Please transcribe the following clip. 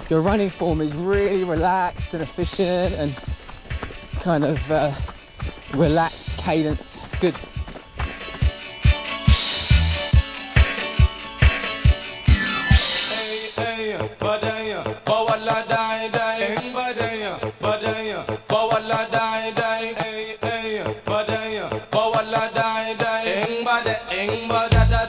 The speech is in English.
your running form is really relaxed and efficient and kind of relaxed cadence. It's good. Badaya,